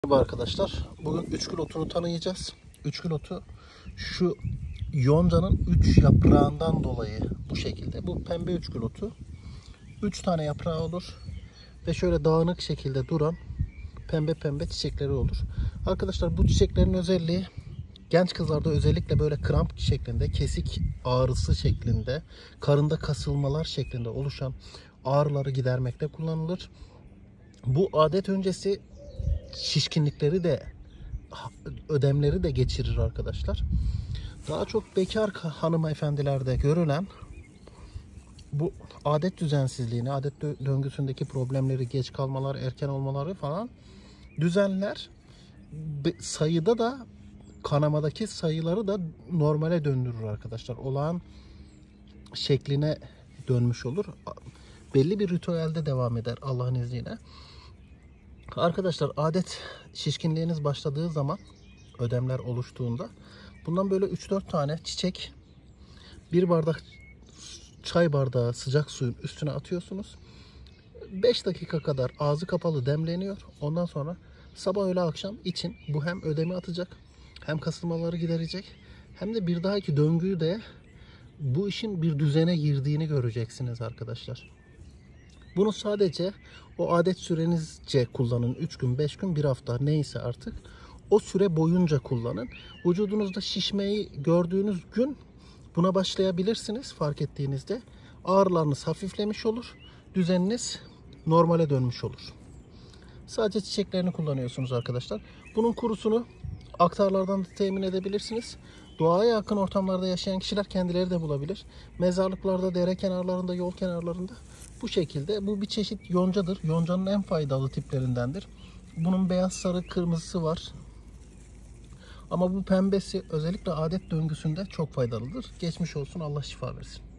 Merhaba arkadaşlar. Bugün üçgül otunu tanıyacağız. Üçgül otu şu yoncanın 3 yaprağından dolayı bu şekilde. Bu pembe üçgül otu. 3 tane yaprağı olur ve şöyle dağınık şekilde duran pembe pembe çiçekleri olur. Arkadaşlar bu çiçeklerin özelliği genç kızlarda özellikle böyle kramp şeklinde, kesik ağrısı şeklinde, karında kasılmalar şeklinde oluşan ağrıları gidermekte kullanılır. Bu adet öncesi şişkinlikleri de, ödemleri de geçirir arkadaşlar. Daha çok bekar hanımefendilerde görülen bu adet düzensizliğini, adet döngüsündeki problemleri, geç kalmalar, erken olmaları falan düzenler. Sayıda da, kanamadaki sayıları da normale döndürür arkadaşlar. Olağan şekline dönmüş olur. Belli bir ritüelde devam eder Allah'ın izniyle. Arkadaşlar adet şişkinliğiniz başladığı zaman, ödemler oluştuğunda bundan böyle 3-4 tane çiçek bir bardak çay bardağı sıcak suyun üstüne atıyorsunuz. 5 dakika kadar ağzı kapalı demleniyor. Ondan sonra sabah öğle akşam için bu hem ödemi atacak, hem kasılmaları giderecek, hem de bir dahaki döngüyü de bu işin bir düzene girdiğini göreceksiniz arkadaşlar. Bunu sadece o adet sürenizce kullanın. 3 gün, 5 gün, 1 hafta neyse artık. O süre boyunca kullanın. Vücudunuzda şişmeyi gördüğünüz gün buna başlayabilirsiniz fark ettiğinizde. Ağrılarınız hafiflemiş olur. Düzeniniz normale dönmüş olur. Sadece çiçeklerini kullanıyorsunuz arkadaşlar. Bunun kurusunu aktarlardan da temin edebilirsiniz. Doğaya yakın ortamlarda yaşayan kişiler kendileri de bulabilir. Mezarlıklarda, dere kenarlarında, yol kenarlarında bu şekilde. Bu bir çeşit yoncadır. Yoncanın en faydalı tiplerindendir. Bunun beyaz, sarı, kırmızısı var. Ama bu pembesi özellikle adet döngüsünde çok faydalıdır. Geçmiş olsun, Allah şifa versin.